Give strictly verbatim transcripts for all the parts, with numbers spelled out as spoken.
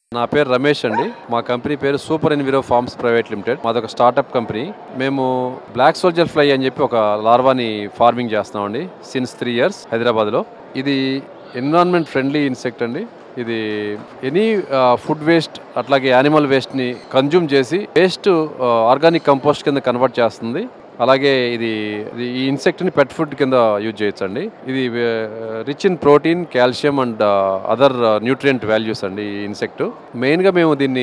నా పేరు రమేష్ అండి. మా కంపెనీ పేరు super enviro farms private limited. మాది ఒక స్టార్ట్అప్ కంపెనీ. మేము బ్లాక్ సోల్జర్ ఫ్లై అని చెప్పి ఒక లార్వాని ఫార్మింగ్ చేస్తామండి సిన్స్ త్రీ ఇయర్స్ హైదరాబాద్లో. ఇది ఎన్విరాన్మెంట్ ఫ్రెండ్లీ ఇన్సెక్ట్ అండి. ఇది ఎనీ ఫుడ్ వేస్ట్ అట్లాగే యానిమల్ వేస్ట్ని కన్జ్యూమ్ చేసి వేస్ట్ ఆర్గానిక్ కంపోస్ట్ కింద కన్వర్ట్ చేస్తుంది. అలాగే ఇది ఈ ఇన్సెక్ట్ని పెట్ ఫుడ్ కింద యూజ్ చేయొచ్చు అండి. ఇది rich in protein, calcium and other nutrient values అండి ఈ ఇన్సెక్ట్. మెయిన్గా మేము దీన్ని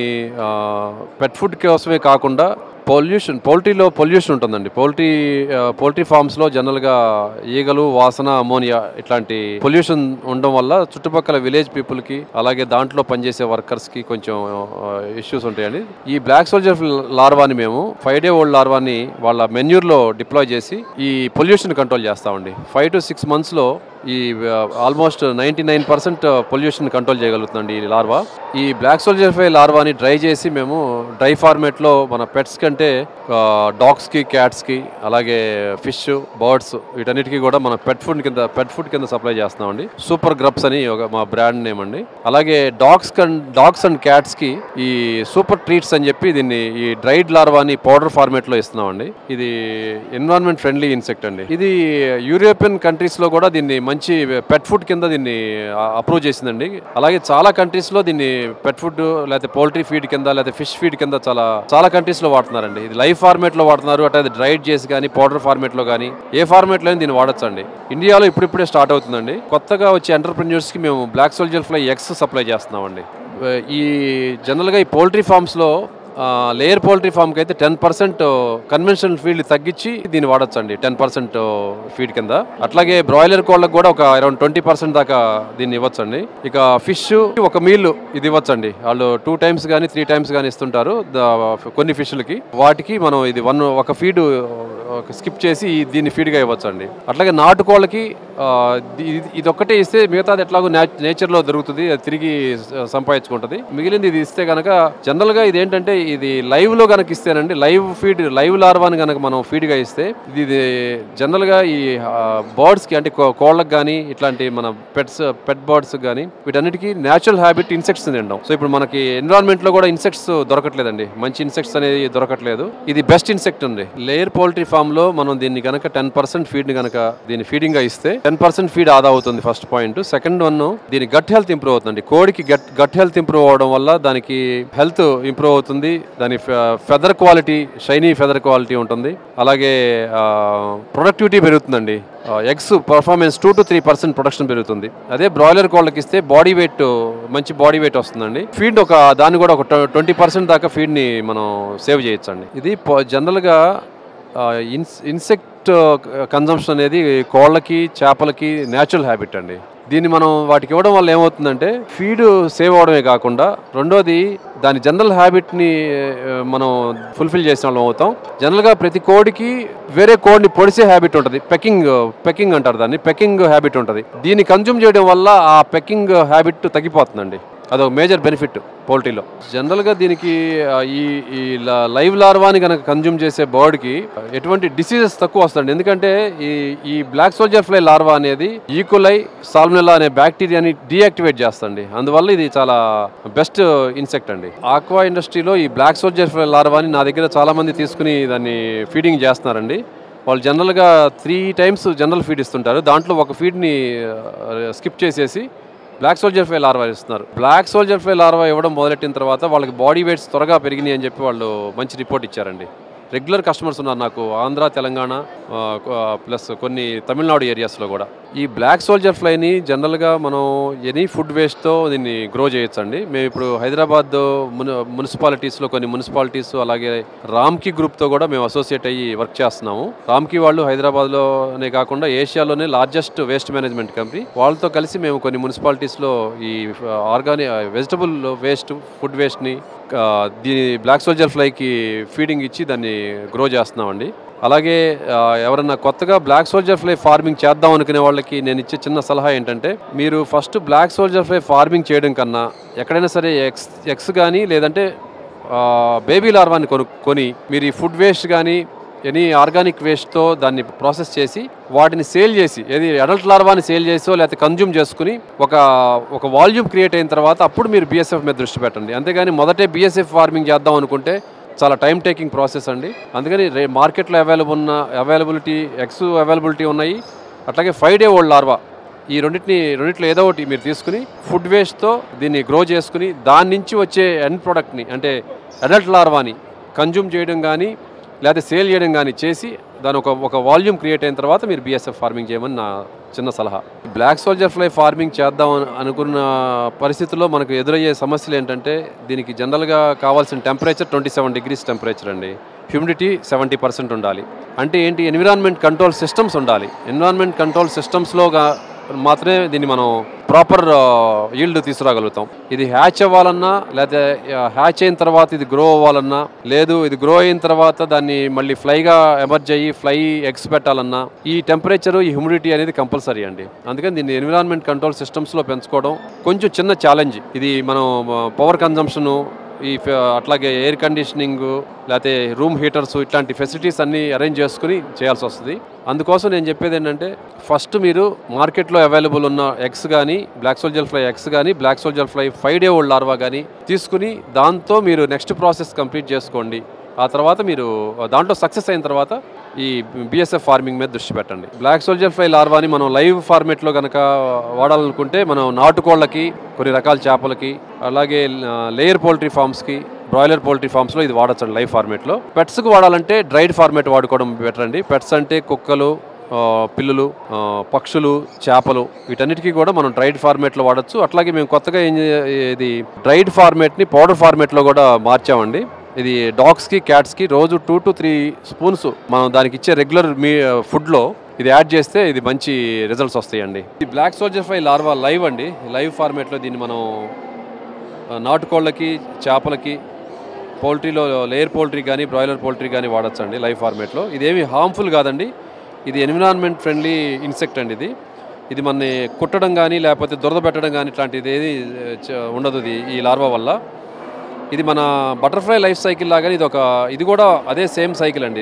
పెట్ ఫుడ్ కోసమే కాకుండా పొల్యూషన్ పౌల్ట్రీలో పొల్యూషన్ ఉంటుందండి. పౌల్ట్రీ పౌల్ట్రీ ఫార్మ్స్లో జనరల్గా ఈగలు, వాసన, అమోనియా ఇట్లాంటి పొల్యూషన్ ఉండడం వల్ల చుట్టుపక్కల విలేజ్ పీపుల్కి అలాగే దాంట్లో పనిచేసే వర్కర్స్కి కొంచెం ఇష్యూస్ ఉంటాయండి. ఈ బ్లాక్ సోల్జర్ లార్వాని మేము ఫైవ్ డే ఓల్డ్ లార్వాని వాళ్ళ మెన్యూర్లో డిప్లాయ్ చేసి ఈ పొల్యూషన్ కంట్రోల్ చేస్తామండి. ఫైవ్ టు సిక్స్ మంత్స్లో ఈ almost ninety nine percent pollution control చేయగలుగుతుందండి ఈ లార్వా. ఈ బ్లాక్ సోల్జర్ ఫ్లై లార్వాని డ్రై చేసి మేము డ్రై ఫార్మేట్లో మన పెట్స్ కంటే డాగ్స్కి, క్యాట్స్కి అలాగే ఫిష్, బర్డ్స్ వీటన్నిటికీ కూడా మన పెట్ ఫుడ్ కింద పెట్ ఫుడ్ కింద సప్లై చేస్తున్నామండి. సూపర్ గ్రబ్స్ అని ఒక మా బ్రాండ్ నేమ్ అండి. అలాగే డాగ్స్ డాగ్స్ అండ్ క్యాట్స్కి ఈ సూపర్ ట్రీట్స్ అని చెప్పి దీన్ని ఈ డ్రైడ్ లార్వాని పౌడర్ ఫార్మేట్లో ఇస్తున్నామండి. ఇది ఎన్విరాన్మెంట్ ఫ్రెండ్లీ ఇన్సెక్ట్ అండి. ఇది యూరోపియన్ కంట్రీస్లో కూడా దీన్ని మంచి పెట్ ఫుడ్ కింద దీన్ని అప్రూవ్ చేసిందండి. అలాగే చాలా కంట్రీస్ లో దీన్ని పెట్ ఫుడ్ లేకపోతే పౌల్ట్రీ ఫీడ్ కింద లేకపోతే ఫిష్ ఫీడ్ కింద చాలా చాలా కంట్రీస్ లో వాడుతున్నారండి. ఇది లైవ్ ఫార్మేట్ లో వాడుతున్నారు, అట్లా డ్రైడ్ చేసి కానీ పౌడర్ ఫార్మేట్ లో కానీ ఏ ఫార్మేట్ లో దీన్ని వాడచ్చండి. ఇండియాలో ఇప్పుడిప్పుడే స్టార్ట్ అవుతుందండి. కొత్తగా వచ్చే ఎంటర్ప్రెన్యూర్స్ కి మేము black soldier fly eggs supply చేస్తున్నామండి. ఈ జనరల్ గా ఈ పౌల్ట్రీ ఫార్మ్స్ లో లేయర్ పౌల్ట్రీ ఫామ్కి అయితే టెన్ పర్సెంట్ కన్వెన్షనల్ ఫీడ్ తగ్గించి దీన్ని వాడచ్చండి టెన్ పర్సెంట్ ఫీడ్ కింద. అట్లాగే బ్రాయిలర్ కోళ్ళకు కూడా ఒక అరౌండ్ ట్వంటీ పర్సెంట్ దాకా దీన్ని ఇవ్వచ్చండి. ఇక ఫిష్ ఒక మీల్ ఇది ఇవ్వచ్చండి. వాళ్ళు టూ టైమ్స్ కానీ త్రీ టైమ్స్ కానీ ఇస్తుంటారు కొన్ని ఫిష్లకి. వాటికి మనం ఇది వన్ ఒక ఫీడ్ స్కిప్ చేసి దీన్ని ఫీడ్గా ఇవ్వచ్చండి. అట్లాగే నాటుకోళ్ళకి ఇది ఒక్కటే ఇస్తే మిగతాది ఎట్లాగో నేచర్లో దొరుకుతుంది, అది తిరిగి సంపాదించుకుంటుంది. మిగిలింది ఇది ఇస్తే కనుక జనరల్గా ఇది ఏంటంటే ఇది లైవ్ లో కనుక ఇస్తేనండి, లైవ్ ఫీడ్ లైవ్ లార్వాని కనుక మనం ఫీడ్ గా ఇస్తే ఇది జనరల్ గా ఈ బర్డ్స్ కి అంటే కోళ్ళకి కానీ ఇట్లాంటి మన పెట్స్ పెట్ బర్డ్స్ కానీ వీటన్నిటికీ న్యాచురల్ హ్యాబిట్ ఇన్సెక్ట్స్ తినడం. సో ఇప్పుడు మనకి ఎన్విరాన్మెంట్ లో కూడా ఇన్సెక్ట్స్ దొరకట్లేదండి, మంచి ఇన్సెక్ట్స్ అనేది దొరకట్లేదు. ఇది బెస్ట్ ఇన్సెక్ట్ అండి. లేయర్ పౌల్ట్రీ ఫామ్ లో మనం దీన్ని కనుక టెన్ పర్సెంట్ ఫీడ్ ని కనుక దీన్ని ఫీడింగ్ గా ఇస్తే టెన్ పర్సెంట్ ఫీడ్ ఆదా అవుతుంది. First point. సెకండ్ వన్, దీని గట్ హెల్త్ ఇంప్రూవ్ అవుతుంది. కోడికి గట్ గట్ హెల్త్ ఇంప్రూవ్ అవడం వల్ల దానికి హెల్త్ ఇంప్రూవ్ అవుతుంది. దాని feather quality, shiny feather quality ఉంటుంది. అలాగే ప్రొడక్టివిటీ పెరుగుతుందండి. Eggs performance two to three percent production పెరుగుతుంది. అదే బ్రాయిలర్ కోళ్ళకి ఇస్తే బాడీ వెయిట్ మంచి బాడీ వెయిట్ వస్తుందండి. ఫీడ్ ఒక దాన్ని కూడా ఒక ట్వంటీ పర్సెంట్ దాకా ఫీడ్ ని మనం సేవ్ చేయొచ్చండి. ఇది జనరల్ గా ఇన్స్ ఇన్సెక్ట్ కన్జంప్షన్ అనేది కోళ్ళకి, చేపలకి న్యాచురల్ హ్యాబిట్ అండి. దీన్ని మనం వాటికి ఇవ్వడం వల్ల ఏమవుతుందంటే ఫీడ్ సేవ్ అవడమే కాకుండా రెండోది దాని జనరల్ హ్యాబిట్ని మనం ఫుల్ఫిల్ చేసిన వాళ్ళం అవుతాం. జనరల్గా ప్రతి కోడికి వేరే కోడిని పొడిసే హ్యాబిట్ ఉంటుంది. పెకింగ్ పెకింగ్ అంటారు దాన్ని. పెకింగ్ హ్యాబిట్ ఉంటుంది. దీన్ని కన్జ్యూమ్ చేయడం వల్ల ఆ పెకింగ్ హ్యాబిట్ తగ్గిపోతుందండి. అదొక మేజర్ బెనిఫిట్ పౌల్ట్రీలో. జనరల్గా దీనికి ఈ ఈ లైవ్ లార్వాని కనుక కన్జ్యూమ్ చేసే బర్డ్కి ఎటువంటి డిసీజెస్ తక్కువ వస్తుంది. ఎందుకంటే ఈ ఈ బ్లాక్ సోల్జర్ ఫ్లై లార్వా అనేది ఈకోలై, సాల్మొనెల్లా అనే బ్యాక్టీరియాని డీయాక్టివేట్ చేస్తుంది. అందువల్ల ఇది చాలా బెస్ట్ ఇన్సెక్ట్ అండి. ఆక్వా ఇండస్ట్రీలో ఈ బ్లాక్ సోల్జర్ ఫ్లై లార్వాని నా దగ్గర చాలా మంది తీసుకుని దాన్ని ఫీడింగ్ చేస్తున్నారండి. వాళ్ళు జనరల్గా త్రీ టైమ్స్ జనరల్ ఫీడ్ ఇస్తుంటారు. దాంట్లో ఒక ఫీడ్ని స్కిప్ చేసేసి బ్లాక్ సోల్జర్ ఫ్లై లార్వా ఇస్తున్నారు. బ్లాక్ సోల్జర్ ఫ్లై లార్వా ఇవ్వడం మొదలెట్టిన తర్వాత వాళ్ళకి బాడీ వెయిట్స్ త్వరగా పెరిగినాయి అని చెప్పి వాళ్ళు మంచి రిపోర్ట్ ఇచ్చారండి. రెగ్యులర్ కస్టమర్స్ ఉన్నారు నాకు ఆంధ్ర, తెలంగాణ ప్లస్ కొన్ని తమిళనాడు ఏరియాస్లో కూడా. ఈ బ్లాక్ సోల్జర్ ఫ్లైని జనరల్గా మనం ఎనీ ఫుడ్ వేస్ట్తో దీన్ని గ్రో చేయొచ్చండి. మేము ఇప్పుడు హైదరాబాద్ మున్ మున్సిపాలిటీస్లో కొన్ని మున్సిపాలిటీస్ అలాగే రామ్కి గ్రూప్తో కూడా మేము అసోసియేట్ అయ్యి వర్క్ చేస్తున్నాము. రామ్కి వాళ్ళు హైదరాబాద్లోనే కాకుండా ఏషియాలోనే లార్జెస్ట్ వేస్ట్ మేనేజ్మెంట్ కంపెనీ. వాళ్ళతో కలిసి మేము కొన్ని మున్సిపాలిటీస్లో ఈ ఆర్గానిక్ వెజిటబుల్ వేస్ట్, ఫుడ్ వేస్ట్ని దీని బ్లాక్ సోల్జర్ ఫ్లైకి ఫీడింగ్ ఇచ్చి దాన్ని గ్రో చేస్తున్నామండి. అలాగే ఎవరన్నా కొత్తగా బ్లాక్ సోల్జర్ ఫ్లై ఫార్మింగ్ చేద్దాం అనుకునే వాళ్ళకి నేను ఇచ్చే చిన్న సలహా ఏంటంటే, మీరు first black soldier fly farming చేయడం కన్నా ఎక్కడైనా సరే ఎక్స్ ఎక్స్ కానీ లేదంటే బేబీ లార్వాని కొనుక్కొని మీరు ఈ ఫుడ్ వేస్ట్ కానీ ఎనీ ఆర్గానిక్ వేస్ట్తో దాన్ని ప్రాసెస్ చేసి వాటిని సేల్ చేసి ఏది అడల్ట్ లార్వాని సేల్ చేసో లేకపోతే కన్జ్యూమ్ చేసుకుని ఒక ఒక వాల్యూమ్ క్రియేట్ అయిన తర్వాత అప్పుడు మీరు బిఎస్ఎఫ్ మీద దృష్టి పెట్టండి. అంతేగాని మొదటే బిఎస్ఎఫ్ ఫార్మింగ్ చేద్దాం అనుకుంటే చాలా టైం టేకింగ్ ప్రాసెస్ అండి. అందుకని రే మార్కెట్లో అవైలబుల్ ఉన్న అవైలబిలిటీ ఎగ్స్ అవైలబిలిటీ ఉన్నాయి. అట్లాగే ఫైవ్ డే ఓల్డ్ లార్వా ఈ రెండింటిని రెండింటిలో ఏదో ఒకటి మీరు తీసుకుని ఫుడ్ వేస్ట్తో దీన్ని గ్రో చేసుకుని దాని నుంచి వచ్చే ఎండ్ ప్రోడక్ట్ని అంటే అడల్ట్ లార్వాని కన్జ్యూమ్ చేయడం కానీ లేకపోతే సేల్ చేయడం కానీ చేసి దాని ఒక ఒక వాల్యూమ్ క్రియేట్ అయిన తర్వాత మీరు బిఎస్ఎఫ్ ఫార్మింగ్ చేయమని నా చిన్న సలహా. బ్లాక్ సోల్జర్ ఫ్లై ఫార్మింగ్ చేద్దాం అనుకున్న పరిస్థితుల్లో మనకు ఎదురయ్యే సమస్యలు ఏంటంటే దీనికి జనరల్గా కావాల్సిన temperature twenty seven degrees temperature అండి. హ్యూమిడిటీ సెవెంటీ పర్సెంట్ ఉండాలి. అంటే ఏంటి ఎన్విరాన్మెంట్ కంట్రోల్ సిస్టమ్స్ ఉండాలి. ఎన్విరాన్మెంట్ కంట్రోల్ సిస్టమ్స్లోగా మాత్రమే దీన్ని మనం ప్రాపర్ ఈల్డ్ తీసుకురాగలుగుతాం. ఇది హ్యాచ్ అవ్వాలన్నా లేకపోతే హ్యాచ్ అయిన తర్వాత ఇది గ్రో అవ్వాలన్నా లేదు ఇది గ్రో అయిన తర్వాత దాన్ని మళ్ళీ ఫ్లైగా ఎమర్జ్ అయ్యి ఫ్లై ఎగ్స్ పెట్టాలన్నా ఈ టెంపరేచర్ ఈ హ్యూమిడిటీ అనేది కంపల్సరీ అండి. అందుకని దీన్ని ఎన్విరాన్మెంట్ కంట్రోల్ సిస్టమ్స్లో పెంచుకోవడం కొంచెం చిన్న ఛాలెంజ్. ఇది మనం పవర్ కన్జంప్షను ఈ అట్లాగే ఎయిర్ కండిషనింగ్ లేకపోతే రూమ్ హీటర్స్ ఇట్లాంటి ఫెసిలిటీస్ అన్నీ అరేంజ్ చేసుకుని చేయాల్సి వస్తుంది. అందుకోసం నేను చెప్పేది ఏంటంటే ఫస్ట్ మీరు మార్కెట్లో అవైలబుల్ ఉన్న ఎగ్స్ కానీ బ్లాక్ సోల్జర్ ఫ్లై ఎగ్స్ కానీ black soldier fly five day old larva కానీ తీసుకుని దాంతో మీరు నెక్స్ట్ ప్రాసెస్ కంప్లీట్ చేసుకోండి. ఆ తర్వాత మీరు దాంట్లో సక్సెస్ అయిన తర్వాత ఈ బిఎస్ఎఫ్ ఫార్మింగ్ మీద దృష్టి పెట్టండి. బ్లాక్ సోల్జర్ ఫ్లై లార్వాని మనం లైవ్ ఫార్మేట్లో కనుక వాడాలనుకుంటే మనం నాటుకోళ్ళకి కొన్ని రకాల చేపలకి అలాగే లేయర్ పోల్ట్రీ ఫార్మ్స్కి బ్రాయిలర్ పోల్ట్రీ ఫార్మ్స్లో ఇది వాడచ్చండి లైవ్ ఫార్మేట్లో. పెట్స్కి వాడాలంటే డ్రైడ్ ఫార్మేట్ వాడుకోవడం బెటర్ అండి. పెట్స్ అంటే కుక్కలు పిల్లులు పక్షులు చేపలు వీటన్నిటికీ కూడా మనం డ్రైడ్ ఫార్మేట్లో వాడచ్చు. అట్లాగే మేము కొత్తగా ఇది డ్రైడ్ ఫార్మేట్ని పౌడర్ ఫార్మేట్లో కూడా మార్చామండి. ఇది డాగ్స్కి క్యాట్స్కి రోజు టూ టు త్రీ స్పూన్స్ మనం దానికి ఇచ్చే రెగ్యులర్ మీ ఫుడ్లో ఇది యాడ్ చేస్తే ఇది మంచి రిజల్ట్స్ వస్తాయండి. ఈ black soldier fly larva live అండి. లైవ్ ఫార్మేట్లో దీన్ని మనం నాటుకోళ్ళకి చేపలకి పౌల్ట్రీలో లేయర్ పౌల్ట్రీ కానీ బ్రాయిలర్ పౌల్ట్రీ కానీ వాడచ్చండి లైవ్ ఫార్మేట్లో. ఇదేమి హార్మ్ఫుల్ కాదండి. ఇది ఎన్విరాన్మెంట్ ఫ్రెండ్లీ ఇన్సెక్ట్ అండి. ఇది ఇది మనని కుట్టడం కానీ లేకపోతే దురద పెట్టడం కానీ ఇట్లాంటిది ఏది ఉండదు ఇది ఈ లార్వా వల్ల. ఇది మన బటర్ఫ్లై లైఫ్ సైకిల్ లాగానే ఇది ఒక ఇది కూడా అదే సేమ్ సైకిల్ అండి.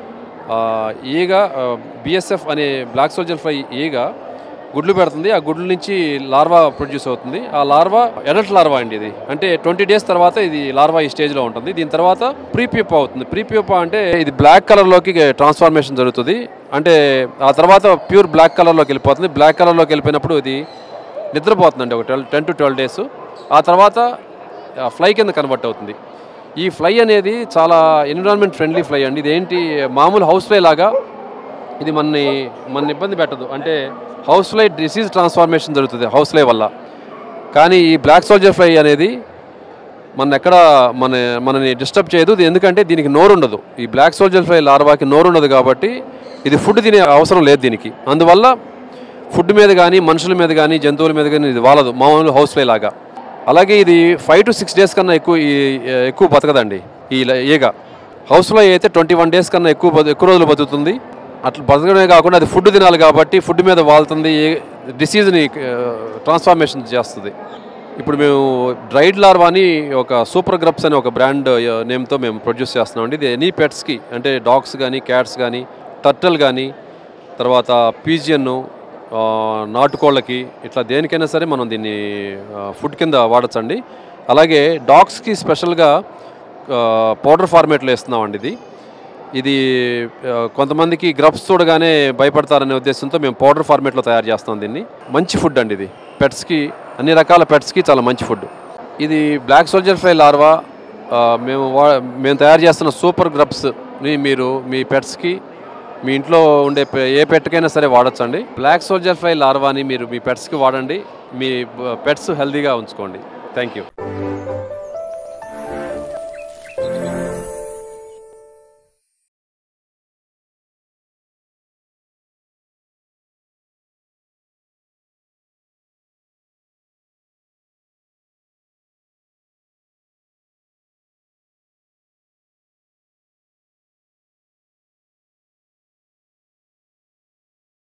ఈగ బిఎస్ఎఫ్ అనే బ్లాక్ సోల్జర్ ఫ్లై ఈగ గుడ్లు పెడుతుంది. ఆ గుడ్ల నుంచి లార్వా ప్రొడ్యూస్ అవుతుంది. ఆ లార్వా అడల్ట్ లార్వా అండి. ఇది అంటే ట్వంటీ డేస్ తర్వాత ఇది లార్వా ఈ స్టేజ్లో ఉంటుంది. దీని తర్వాత ప్రీప్యూపా అవుతుంది. ప్రీప్యూపా అంటే ఇది బ్లాక్ కలర్లోకి ట్రాన్స్ఫార్మేషన్ జరుగుతుంది. అంటే ఆ తర్వాత ప్యూర్ బ్లాక్ కలర్లోకి వెళ్ళిపోతుంది. బ్లాక్ కలర్లోకి వెళ్ళిపోయినప్పుడు ఇది నిద్రపోతుందండి ఒక twelve ten to twelve days. ఆ తర్వాత ఫ్లై కింద కన్వర్ట్ అవుతుంది. ఈ ఫ్లై అనేది చాలా ఎన్విరాన్మెంట్ ఫ్రెండ్లీ ఫ్లై అండి. ఇదేంటి మామూలు హౌస్ ఫ్లై లాగా ఇది మనని మన ఇబ్బంది పెట్టదు. అంటే హౌస్ ఫ్లై డిసీజ్ ట్రాన్స్ఫార్మేషన్ జరుగుతుంది హౌస్ ఫ్లై వల్ల. కానీ ఈ బ్లాక్ సోల్జర్ ఫ్లై అనేది మన ఎక్కడ మన మనని డిస్టర్బ్ చేయదు. ఎందుకంటే దీనికి నోరు ఉండదు. ఈ బ్లాక్ సోల్జర్ ఫ్లై లార్వాకి నోరు ఉండదు కాబట్టి ఇది ఫుడ్ తినే అవసరం లేదు దీనికి. అందువల్ల ఫుడ్ మీద కానీ మనుషుల మీద కానీ జంతువుల మీద కానీ ఇది వాలదు మామూలు హౌస్ ఫ్లై లాగా. అలాగే ఇది ఫైవ్ టు సిక్స్ డేస్ కన్నా ఎక్కువ ఎక్కువ బతకదండి. ఈ ఈగ హౌస్ ఫ్లై అయితే ట్వంటీ వన్ డేస్ కన్నా ఎక్కువ ఎక్కువ రోజులు బతుకుతుంది. అట్లా బతకడమే కాకుండా అది ఫుడ్ తినాలి కాబట్టి ఫుడ్ మీద వాళ్తుంది. డిసీజ్ని ట్రాన్స్ఫార్మేషన్ చేస్తుంది. ఇప్పుడు మేము డ్రైడ్ లార్వాని ఒక సూపర్ గ్రబ్స్ అనే ఒక బ్రాండ్ నేమ్తో మేము ప్రొడ్యూస్ చేస్తున్నామండి. ఇది ఎనీ పెట్స్కి అంటే డాగ్స్ కానీ క్యాట్స్ కానీ టర్టల్ కానీ తర్వాత పీజియన్ నాటుకోళ్ళకి ఇట్లా దేనికైనా సరే మనం దీన్ని ఫుడ్ కింద వాడచ్చండి. అలాగే డాగ్స్కి స్పెషల్గా పౌడర్ ఫార్మేట్లో వేస్తున్నామండి. ఇది ఇది కొంతమందికి గ్రబ్స్ చూడగానే భయపడతారనే ఉద్దేశంతో మేము పౌడర్ ఫార్మేట్లో తయారు చేస్తాం దీన్ని. మంచి ఫుడ్ అండి ఇది. పెట్స్కి అన్ని రకాల పెట్స్కి చాలా మంచి ఫుడ్. ఇది బ్లాక్ సోల్జర్ ఫ్లై లార్వా మేము మేము తయారు చేస్తున్న సూపర్ గ్రబ్స్ని మీరు మీ పెట్స్కి మీ ఇంట్లో ఉండే ఏ పెట్కైనా సరే వాడచ్చండి. బ్లాక్ సోల్జర్ ఫ్లై లార్వాని మీరు మీ పెట్స్కి వాడండి. మీ పెట్స్ హెల్తీగా ఉంచుకోండి. Thank you.